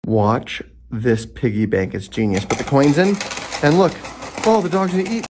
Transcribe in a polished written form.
Watch this piggy bank. It's genius. Put the coins in and look. Oh, the dog's gonna eat.